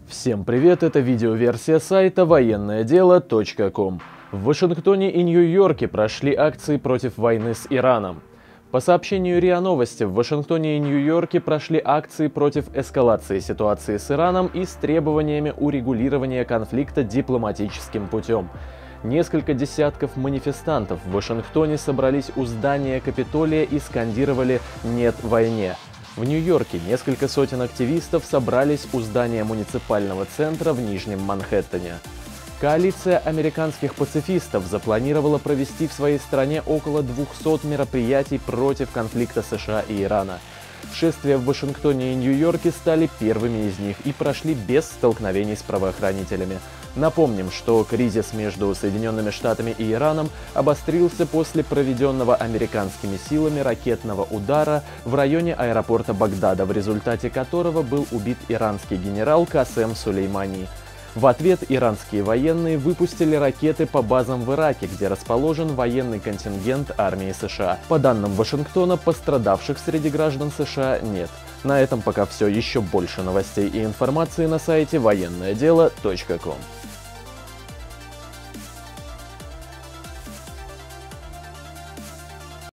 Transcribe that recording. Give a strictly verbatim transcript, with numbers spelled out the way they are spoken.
Всем привет, это видеоверсия сайта военное дело точка ком. В Вашингтоне и Нью-Йорке прошли акции против войны с Ираном. По сообщению РИА Новости, в Вашингтоне и Нью-Йорке прошли акции против эскалации ситуации с Ираном и с требованиями урегулирования конфликта дипломатическим путем. Несколько десятков манифестантов в Вашингтоне собрались у здания Капитолия и скандировали «Нет войне». В Нью-Йорке несколько сотен активистов собрались у здания муниципального центра в Нижнем Манхэттене. Коалиция американских пацифистов запланировала провести в своей стране около двухсот мероприятий против конфликта США и Ирана. Шествия в Вашингтоне и Нью-Йорке стали первыми из них и прошли без столкновений с правоохранителями. Напомним, что кризис между Соединенными Штатами и Ираном обострился после проведенного американскими силами ракетного удара в районе аэропорта Багдада, в результате которого был убит иранский генерал Касем Сулеймани. В ответ иранские военные выпустили ракеты по базам в Ираке, где расположен военный контингент армии США. По данным Вашингтона, пострадавших среди граждан США нет. На этом пока все. Еще больше новостей и информации на сайте военное дело точка ком.